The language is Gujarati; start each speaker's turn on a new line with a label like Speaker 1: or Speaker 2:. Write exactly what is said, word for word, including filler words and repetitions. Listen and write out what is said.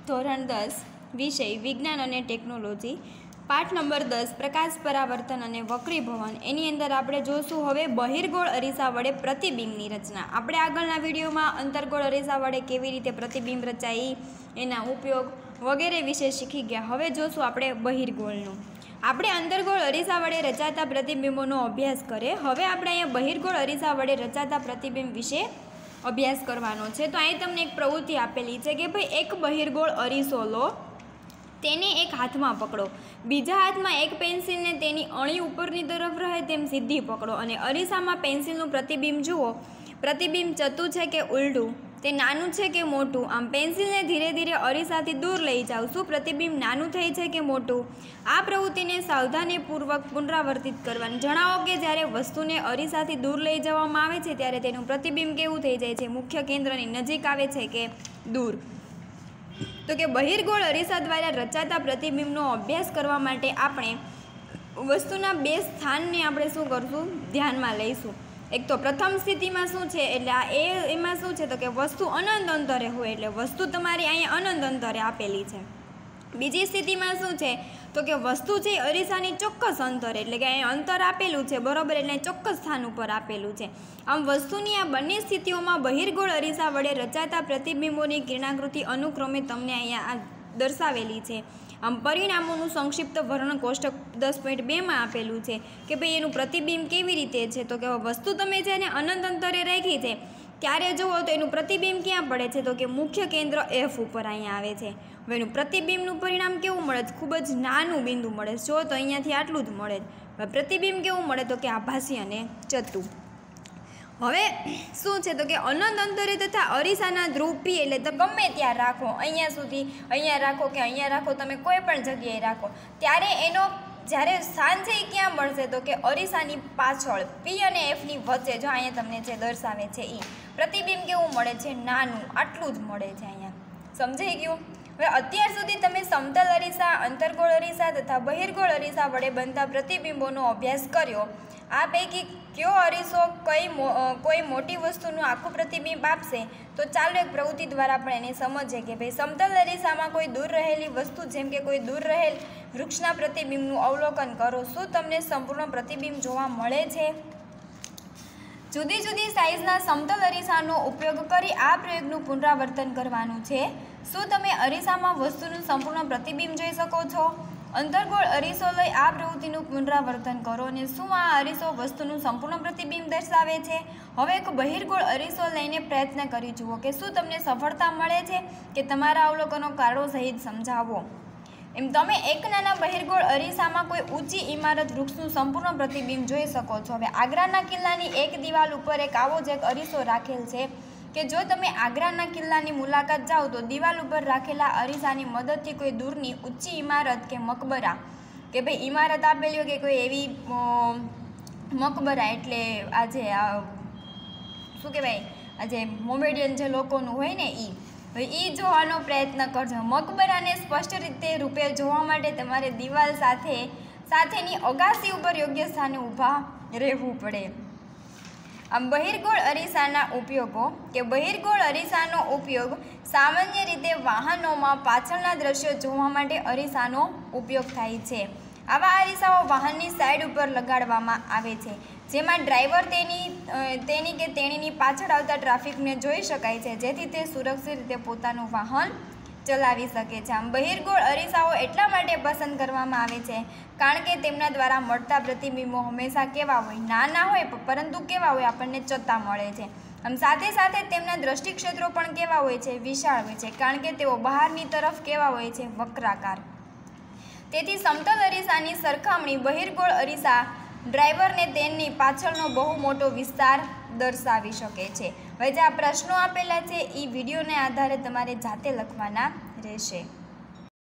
Speaker 1: ધોરણ દસ વિષય વિજ્ઞાન અને ટેકનોલોજી પાઠ નંબર દસ પ્રકાશ પરાવર્તન અને વક્રીભવન એની અંદર આપણે જોશું હવે બહિર્ગોળ અરીસા વડે પ્રતિબિંબની રચના। આપણે આગળના વિડીયોમાં અંતર્ગોળ અરીસા વડે કેવી રીતે પ્રતિબિંબ રચાય એના ઉપયોગ વગેરે વિશે શીખી ગયા। હવે જોશું આપણે બહિર્ગોળનું। આપણે અંતર્ગોળ અરીસા વડે રચાતા પ્રતિબિંબોનો અભ્યાસ કરીએ। હવે આપણે અહીંયા બહિર્ગોળ અરીસા વડે રચાતા પ્રતિબિંબ વિશે અભ્યાસ કરવાનો છે। તો અહીં તમને એક પ્રવૃત્તિ આપેલી છે કે ભાઈ એક બહિર્ગોળ અરીસો લો, તેને એક હાથમાં પકડો, બીજા હાથમાં એક પેન્સિલને તેની અણી ઉપરની તરફ રહે તેમ સીધી પકડો અને અરીસામાં પેન્સિલનું પ્રતિબિંબ જુઓ। પ્રતિબિંબ ચતું છે કે ઉલટું, તે નાનું છે કે મોટું, આમ પેન્સિલને ધીરે ધીરે અરીસાથી દૂર લઈ જાઓ। શું પ્રતિબિંબ નાનું થાય છે કે મોટું? આ પ્રવૃત્તિને સાવધાનીપૂર્વક પુનરાવર્તિત કરવાની। જણાવો કે જ્યારે વસ્તુને અરીસાથી દૂર લઈ જવામાં આવે છે ત્યારે તેનું પ્રતિબિંબ કેવું થઈ જાય છે? મુખ્ય કેન્દ્રની નજીક આવે છે કે દૂર? તો કે બહિર્ગોળ અરીસા દ્વારા રચાતા પ્રતિબિંબનો અભ્યાસ કરવા માટે આપણે વસ્તુના બે સ્થાનને આપણે શું કરશું? ધ્યાનમાં લઈશું। એક તો પ્રથમ સ્થિતિમાં શું છે એટલે આ એ એમાં શું છે તો કે વસ્તુ અનંત અંતરે હોય એટલે વસ્તુ તમારી અહીંયા અનંત અંતરે આપેલી છે। બીજી સ્થિતિમાં શું છે તો કે વસ્તુ છે અરીસાની ચોક્કસ અંતરે એટલે કે અહીંયા અંતર આપેલું છે બરાબર, એટલે ચોક્કસ સ્થાન ઉપર આપેલું છે। આમ વસ્તુની આ બંને સ્થિતિઓમાં બહિર્ગોળ અરીસા વડે રચાતા પ્રતિબિંબોની કિરણાકૃતિ અનુક્રમે તમને અહીંયા આ દર્શાવેલી છે। આમ પરિણામોનું સંક્ષિપ્ત વર્ણન કોષ્ટક દસ પોઈન્ટ બેમાં આપેલું છે કે ભાઈ એનું પ્રતિબિંબ કેવી રીતે છે તો કે વસ્તુ તમે જેને અનંત અંતરે રાખી છે ત્યારે જુઓ તો એનું પ્રતિબિંબ ક્યાં પડે છે તો કે મુખ્ય કેન્દ્ર એફ ઉપર અહીંયા આવે છે। હવે એનું પ્રતિબિંબનું પરિણામ કેવું મળે છે? ખૂબ જ નાનું બિંદુ મળે છે। જો તો અહીંયાથી આટલું જ મળે છે। હવે પ્રતિબિંબ કેવું મળે તો કે આભાસી અને ચતું। હવે શું છે તો કે અનંત અંતરે તથા અરીસાના ધ્રુવ પી એટલે તો ગમે ત્યાં રાખો, અહીંયા સુધી અહીંયા રાખો કે અહીંયા રાખો, તમે કોઈ પણ જગ્યાએ રાખો ત્યારે એનો જ્યારે સ્થાન છે એ ક્યાં મળશે તો કે અરીસાની પાછળ પી અને એફની વચ્ચે, જો અહીંયા તમને જે દર્શાવે છે એ પ્રતિબિંબ કેવું મળે છે? નાનું, આટલું જ મળે છે। અહીંયા સમજાઈ ગયું? હવે અત્યાર સુધી તમે સમતલ અરીસા, અંતર્ગોળ અરીસા તથા બહિર્ગોળ અરીસા વડે બનતા પ્રતિબિંબોનો અભ્યાસ કર્યો। આ પૈકી કયો અરીસો કઈ કોઈ મોટી વસ્તુનું આખું પ્રતિબિંબ આપશે? તો ચાલો એક પ્રવૃત્તિ દ્વારા આપણે એને સમજીએ કે ભાઈ સમતલ અરીસામાં કોઈ દૂર રહેલી વસ્તુ જેમ કે કોઈ દૂર રહેલ વૃક્ષના પ્રતિબિંબનું અવલોકન કરો। શું તમને સંપૂર્ણ પ્રતિબિંબ જોવા મળે છે? જુદી જુદી સાઇઝના સમતલ અરીસાનો ઉપયોગ કરી આ પ્રયોગનું પુનરાવર્તન કરવાનું છે। શું તમે અરીસામાં વસ્તુનું સંપૂર્ણ પ્રતિબિંબ જોઈ શકો છો? અંતર્ગોળ અરીસો લઈ આ પ્રવૃત્તિનું પુનરાવર્તન કરો અને શું આ અરીસો વસ્તુનું સંપૂર્ણ પ્રતિબિંબ દર્શાવે છે? હવે એક બહિર્ગોળ અરીસો લઈને પ્રયત્ન કરી જુઓ કે શું તમને સફળતા મળે છે કે તમારા અવલોકનો કારણો સહિત સમજાવો। એમ તમે એક નાના બહિર્ગોળ અરીસામાં કોઈ ઊંચી ઇમારત વૃક્ષનું સંપૂર્ણ પ્રતિબિંબ જોઈ શકો છો। હવે આગ્રાના કિલ્લાની એક દિવાલ ઉપર એક આવો જ એક અરીસો રાખેલ છે કે જો તમે આગ્રાના કિલ્લાની મુલાકાત જાઓ તો દિવાલ ઉપર રાખેલા અરીસાની મદદથી કોઈ દૂરની ઊંચી ઇમારત કે મકબરા કે ભાઈ ઇમારત આપેલી હોય કે કોઈ એવી મકબરા એટલે આજે શું કહેવાય આજે મોમેડિયન જે લોકોનું હોય ને એ હવે એ જોવાનો પ્રયત્ન કરજો। મકબરાને સ્પષ્ટ રીતે રૂપે જોવા માટે તમારે દિવાલ સાથે સાથેની અગાસી ઉપર યોગ્ય સ્થાને ઊભા રહેવું પડે। આમ બહિર્ગોળ અરીસાના ઉપયોગો કે બહિર્ગોળ અરીસાનો ઉપયોગ સામાન્ય રીતે વાહનોમાં પાછળના દ્રશ્યો જોવા માટે અરીસાનો ઉપયોગ થાય છે। આવા અરીસાઓ વાહનની સાઈડ ઉપર લગાડવામાં આવે છે જેમાં ડ્રાઈવર તેની તેની કે તેણીની પાછળ આવતા ટ્રાફિકને જોઈ શકાય છે જેથી તે સુરક્ષિત રીતે પોતાનું વાહન ચલાવી શકે છે। આમ બહિર્ગોળ અરીસાઓ એટલા માટે પસંદ કરવામાં આવે છે કારણ કે તેમના દ્વારા મળતા પ્રતિબિંબો હંમેશા કેવા હોય? નાના હોય પરંતુ કેવા હોય? આપણને ચત્તા મળે છે। આમ સાથે સાથે તેમના દ્રષ્ટિક્ષેત્રો પણ કેવા હોય છે? વિશાળ હોય છે કારણ કે તેઓ બહારની તરફ કેવા હોય છે? વક્રાકાર। તેથી સમતલ અરીસાની સરખામણી બહિર્ગોળ અરીસા ડ્રાઈવરને તેની પાછળનો બહુ મોટો વિસ્તાર દર્શાવી શકે છે। હવે જે આ પ્રશ્નો આપેલા છે એ વિડીયોને આધારે તમારે જાતે લખવાના રહેશે।